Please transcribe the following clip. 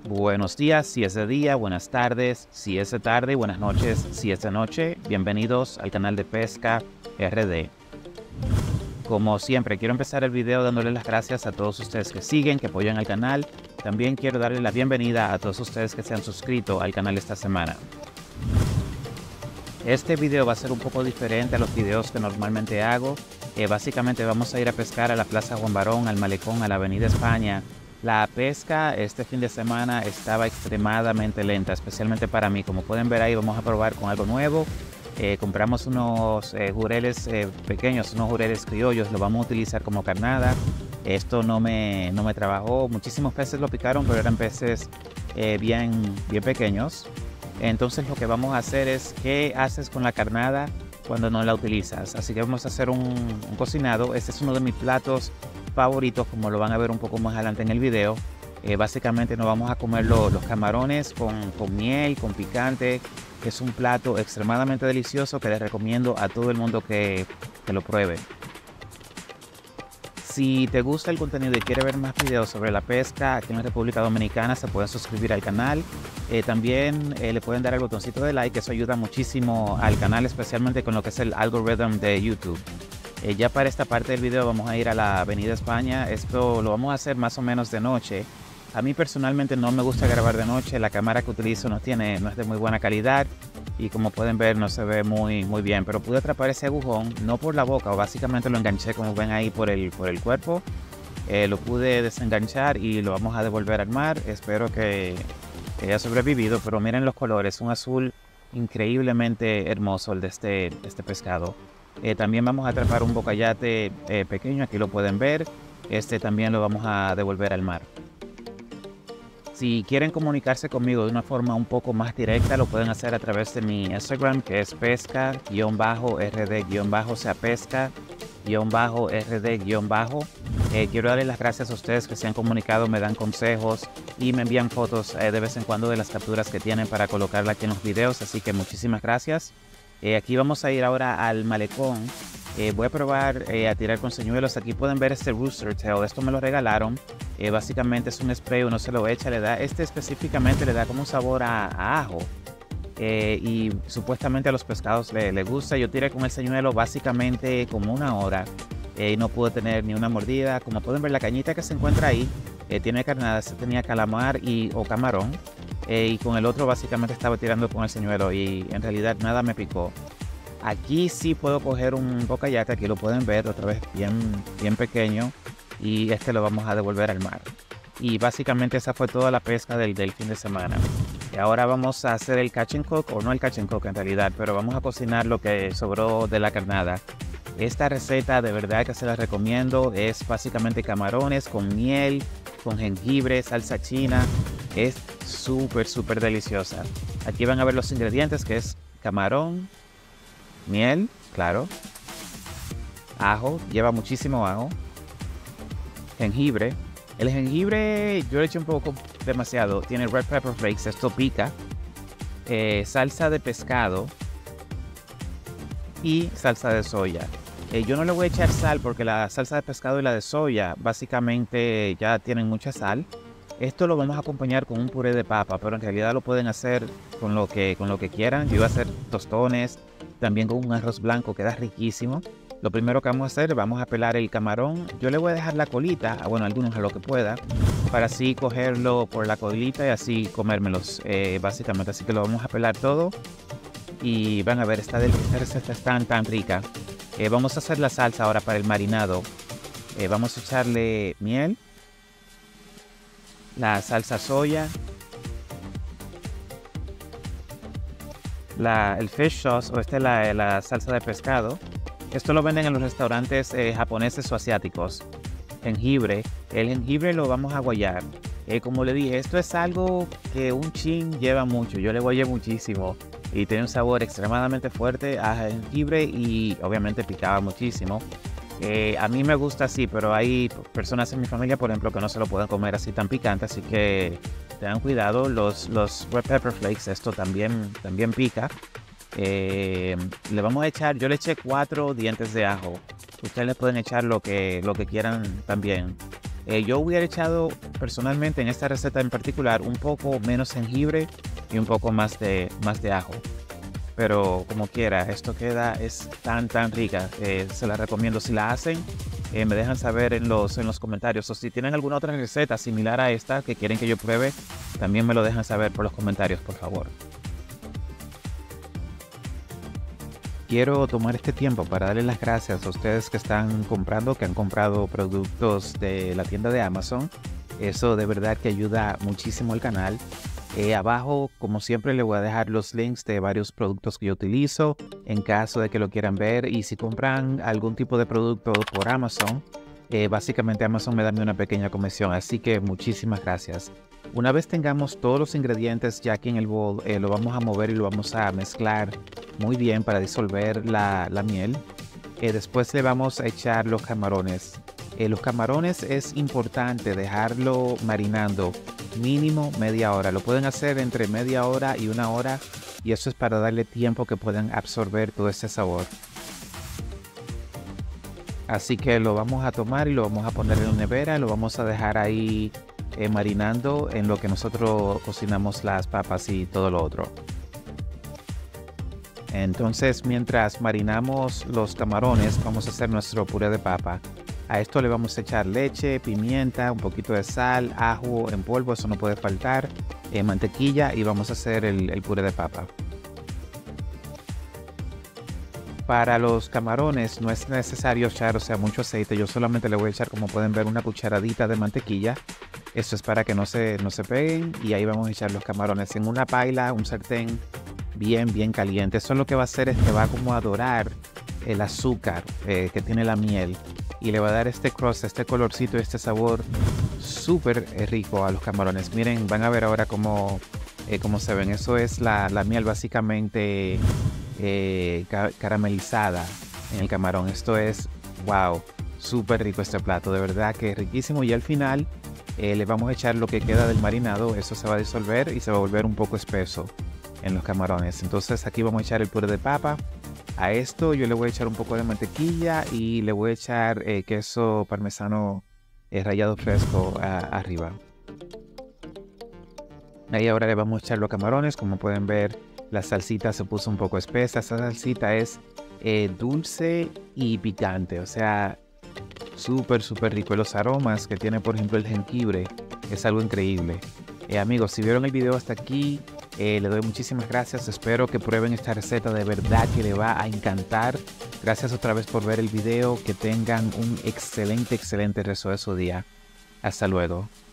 Buenos días si es de día, buenas tardes si es de tarde, buenas noches si es de noche. Bienvenidos al canal de Pesca RD. Como siempre, quiero empezar el video dándoles las gracias a todos ustedes que siguen, que apoyan al canal. También quiero darle la bienvenida a todos ustedes que se han suscrito al canal esta semana. Este video va a ser un poco diferente a los videos que normalmente hago. Básicamente vamos a ir a pescar a la Plaza Juan Barón, al Malecón, a la Avenida España. La pesca este fin de semana estaba extremadamente lenta, especialmente para mí. Como pueden ver ahí, vamos a probar con algo nuevo. Compramos unos jureles pequeños, unos jureles criollos, los vamos a utilizar como carnada. Esto no me trabajó, muchísimos peces lo picaron, pero eran peces bien pequeños. Entonces lo que vamos a hacer es, ¿qué haces con la carnada cuando no la utilizas? Así que vamos a hacer un cocinado. Este es uno de mis platos favoritos, como lo van a ver un poco más adelante en el video. Básicamente nos vamos a comer los camarones con miel, con picante. Es un plato extremadamente delicioso que les recomiendo a todo el mundo que lo pruebe. Si te gusta el contenido y quieres ver más videos sobre la pesca aquí en la República Dominicana, se pueden suscribir al canal. También le pueden dar el botoncito de like, eso ayuda muchísimo al canal, especialmente con lo que es el algoritmo de YouTube. Ya para esta parte del video vamos a ir a la Avenida España. Esto lo vamos a hacer más o menos de noche. A mí personalmente no me gusta grabar de noche, la cámara que utilizo no es de muy buena calidad y como pueden ver no se ve muy bien, pero pude atrapar ese agujón, no por la boca, básicamente lo enganché como ven ahí por el cuerpo. Lo pude desenganchar y lo vamos a devolver al mar. Espero que haya sobrevivido, pero miren los colores, un azul increíblemente hermoso el de este pescado. También vamos a atrapar un bocayate pequeño, aquí lo pueden ver. Este también lo vamos a devolver al mar. Si quieren comunicarse conmigo de una forma un poco más directa, lo pueden hacer a través de mi Instagram, que es pesca-rd- o sea, pesca-rd-. Quiero darles las gracias a ustedes que se han comunicado, me dan consejos y me envían fotos de vez en cuando de las capturas que tienen para colocarla aquí en los videos, así que muchísimas gracias. Aquí vamos a ir ahora al malecón. Voy a probar a tirar con señuelos. Aquí pueden ver este rooster tail, esto me lo regalaron. Básicamente es un spray, uno se lo echa, específicamente le da como un sabor a ajo. Y supuestamente a los pescados le gusta. Yo tiré con el señuelo básicamente como una hora y no pude tener ni una mordida. Como pueden ver, la cañita que se encuentra ahí tiene carnada, tenía calamar o camarón. Y con el otro básicamente estaba tirando con el señuelo y en realidad nada me picó. Aquí sí puedo coger un bocayate, aquí lo pueden ver otra vez bien pequeño, y este lo vamos a devolver al mar. Y básicamente esa fue toda la pesca del fin de semana. Y ahora vamos a hacer el catch and cook, o no el catch and cook en realidad, pero vamos a cocinar lo que sobró de la carnada. Esta receta de verdad que se la recomiendo, es básicamente camarones con miel, con jengibre, salsa china. Es súper deliciosa. Aquí van a ver los ingredientes, que es camarón, miel, claro, ajo, lleva muchísimo ajo, jengibre. El jengibre yo le eché un poco demasiado, tiene red pepper flakes, esto pica, salsa de pescado y salsa de soya. Yo no le voy a echar sal porque la salsa de pescado y la de soya básicamente ya tienen mucha sal. Esto lo vamos a acompañar con un puré de papa, pero en realidad lo pueden hacer con lo que quieran. Yo iba a hacer tostones, también con un arroz blanco, queda riquísimo. Lo primero que vamos a hacer, vamos a pelar el camarón. Yo le voy a dejar la colita, bueno, algunos a lo que pueda, para así cogerlo por la colita y así comérmelos, básicamente. Así que lo vamos a pelar todo y van a ver, esta receta es tan rica. Vamos a hacer la salsa ahora para el marinado. Vamos a echarle miel, la salsa soya, el fish sauce, o la salsa de pescado. Esto lo venden en los restaurantes japoneses o asiáticos. Jengibre, el jengibre lo vamos a guayar. Como le dije, esto es algo que un chin lleva mucho, yo le guayé muchísimo y tiene un sabor extremadamente fuerte a jengibre y obviamente picaba muchísimo. A mí me gusta así, pero hay personas en mi familia, por ejemplo, que no se lo pueden comer así tan picante, así que tengan cuidado. Los red pepper flakes, esto también pica. Le vamos a echar, yo le eché 4 dientes de ajo. Ustedes le pueden echar lo que quieran también. Yo hubiera echado personalmente en esta receta en particular un poco menos jengibre y un poco más de ajo. Pero como quiera, esto es tan rica. Se la recomiendo. Si la hacen, me dejan saber en los comentarios. O si tienen alguna otra receta similar a esta que quieren que yo pruebe, también me lo dejan saber por los comentarios, por favor. Quiero tomar este tiempo para darles las gracias a ustedes que están comprando, que han comprado productos de la tienda de Amazon. Eso de verdad que ayuda muchísimo al canal. Abajo, como siempre, les voy a dejar los links de varios productos que yo utilizo en caso de que lo quieran ver. Y si compran algún tipo de producto por Amazon, básicamente Amazon me da una pequeña comisión. Así que muchísimas gracias. Una vez tengamos todos los ingredientes ya aquí en el bol, lo vamos a mover y lo vamos a mezclar muy bien para disolver la miel. Después le vamos a echar los camarones. Los camarones es importante dejarlo marinando mínimo media hora. Lo pueden hacer entre media hora y una hora y eso es para darle tiempo que puedan absorber todo ese sabor. Así que lo vamos a tomar y lo vamos a poner en la nevera. Lo vamos a dejar ahí marinando en lo que nosotros cocinamos las papas y todo lo otro. Entonces, mientras marinamos los camarones, vamos a hacer nuestro puré de papa. A esto le vamos a echar leche, pimienta, un poquito de sal, ajo en polvo, eso no puede faltar, mantequilla y vamos a hacer el puré de papa. Para los camarones no es necesario echar mucho aceite, yo solamente le voy a echar, como pueden ver, una cucharadita de mantequilla. Eso es para que no se peguen y ahí vamos a echar los camarones en una paila, un sartén bien caliente. Eso lo que va a hacer es que va como a dorar el azúcar que tiene la miel y le va a dar este crust, este colorcito y este sabor súper rico a los camarones. Miren, van a ver ahora cómo se ven. Eso es la miel básicamente caramelizada en el camarón. Esto es, wow, súper rico este plato, de verdad que es riquísimo. Y al final le vamos a echar lo que queda del marinado. Eso se va a disolver y se va a volver un poco espeso en los camarones. Entonces aquí vamos a echar el puré de papa. A esto yo le voy a echar un poco de mantequilla y le voy a echar queso parmesano rallado fresco arriba. Ahí ahora le vamos a echar los camarones. Como pueden ver, la salsita se puso un poco espesa. Esa salsita es dulce y picante, o sea, súper rico. Los aromas que tiene, por ejemplo, el jengibre es algo increíble. Amigos, si vieron el video hasta aquí, le doy muchísimas gracias. Espero que prueben esta receta, de verdad que le va a encantar. Gracias otra vez por ver el video. Que tengan un excelente resto de su día. Hasta luego.